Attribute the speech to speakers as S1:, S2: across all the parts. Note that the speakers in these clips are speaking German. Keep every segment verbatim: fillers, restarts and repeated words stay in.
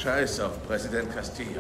S1: Scheiß auf Präsident Castillo.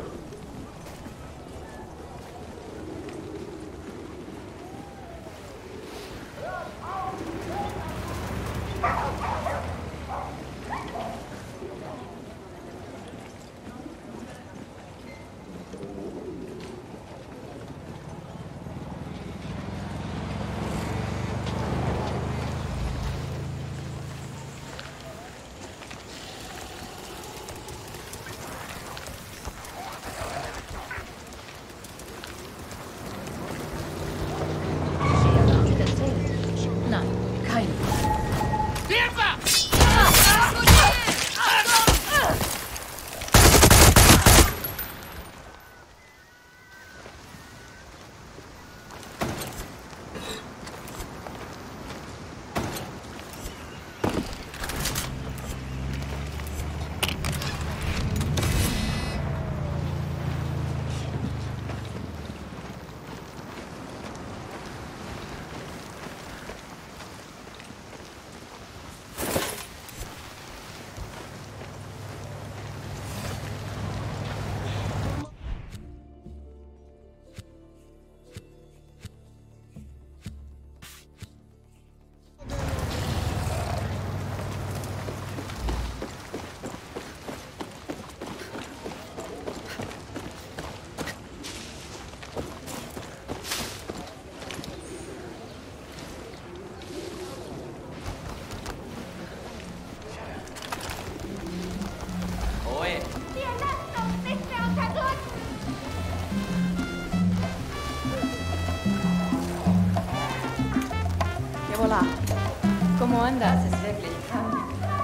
S2: ¿Cómo andas? Es wirklich krank.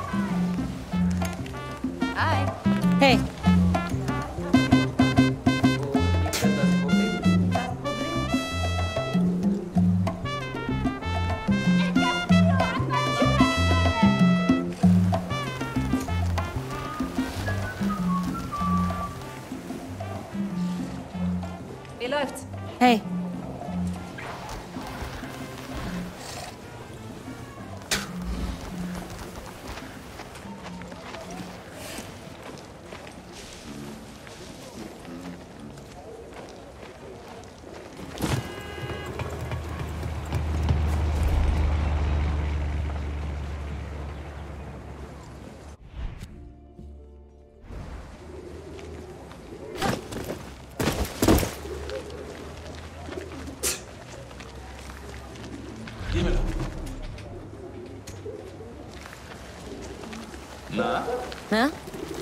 S2: Hi.
S3: Hey.
S2: Wie läuft's?
S3: Hey.
S1: Na?
S3: Na?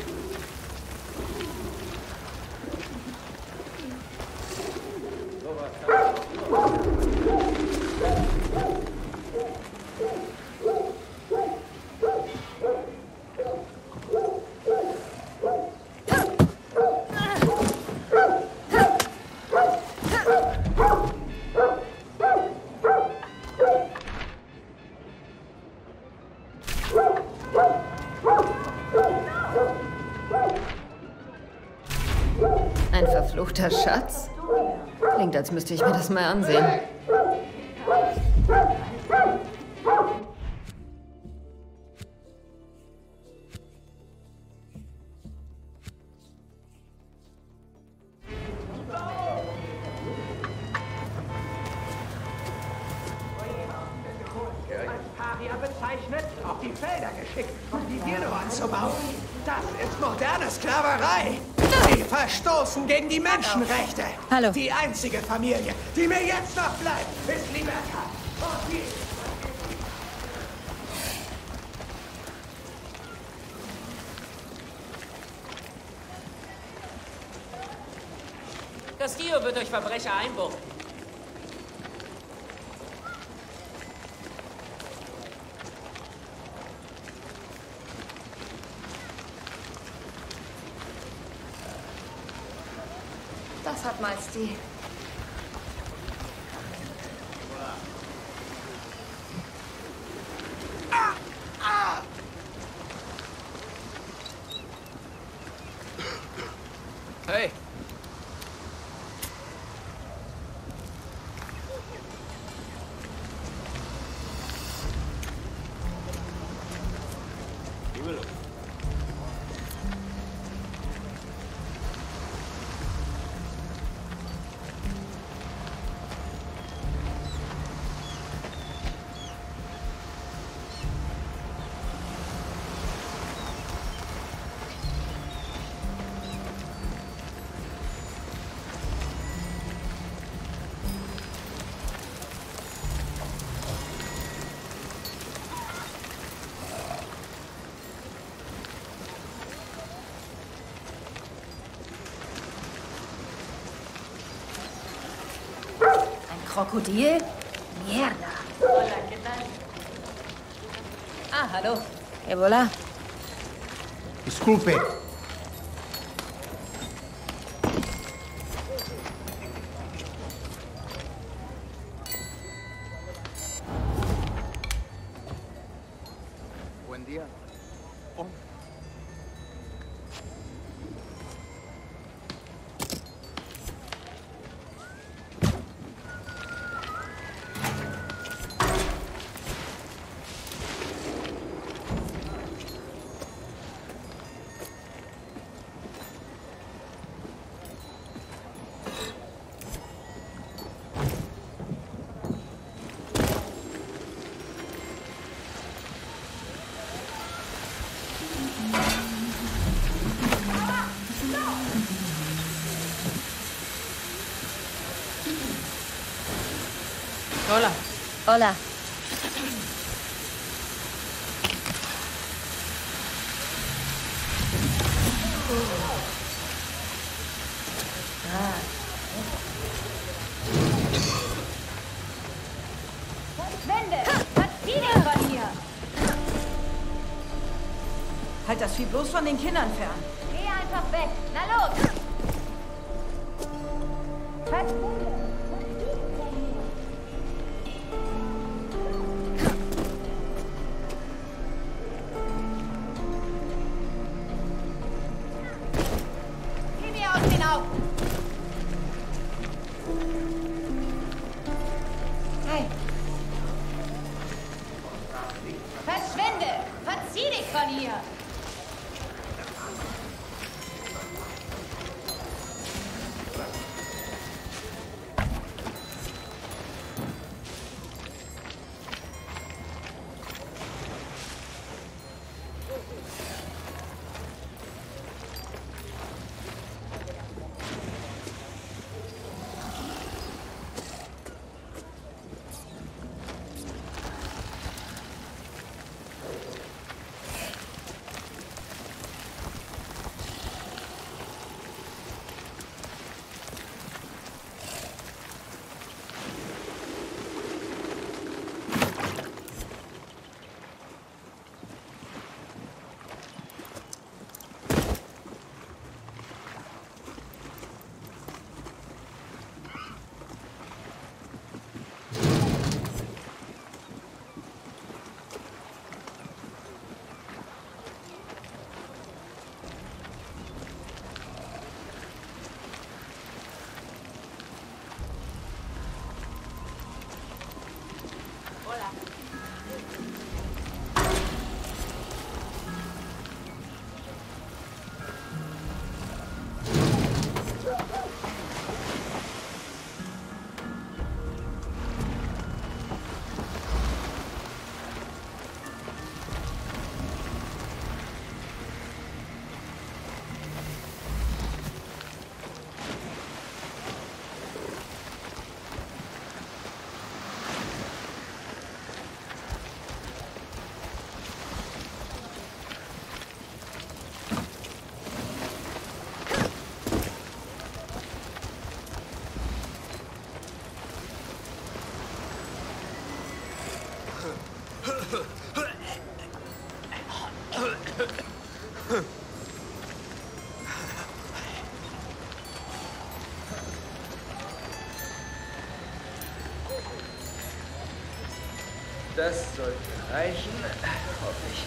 S2: Ein verfluchter Schatz? Klingt, als müsste ich mir das mal ansehen.
S4: Paria bezeichnet, auf die Felder geschickt, um die Gildo anzubauen. Das ist moderne Sklaverei. Sie verstoßen gegen die Menschenrechte.
S3: Hallo.
S4: Die einzige Familie, die mir jetzt noch bleibt, ist Libertad. Und die
S5: Castillo wird durch Verbrecher einbuchten.
S2: Das hat mal Stil.
S5: Hey!
S3: Krokodil? Mierda.
S2: Hola, ¿qué tal? Ah, hallo.
S3: Ebola.
S6: Disculpe.
S7: Buen día. Oh.
S3: Hola. Hola.
S8: Wende! Verzieh dich von hier!
S3: Halt das Vieh bloß von den Kindern fern.
S8: Geh einfach weg! Na los! Verschwinde! Geh mir aus den Augen!
S3: Hey.
S8: Verschwinde! Verzieh dich von hier!
S9: Das sollte reichen, hoffe ich.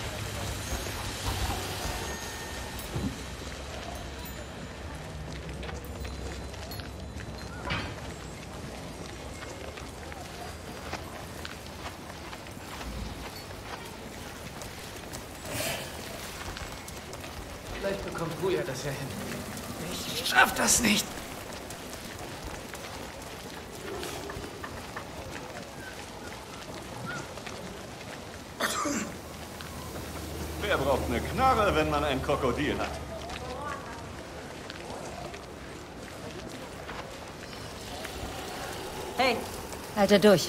S4: Vielleicht bekommt Ruja das ja hin. Ich schaff das nicht.
S10: Wer braucht eine Knarre, wenn man ein Krokodil hat?
S3: Hey, halte durch.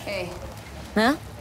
S2: Hey.
S3: Na?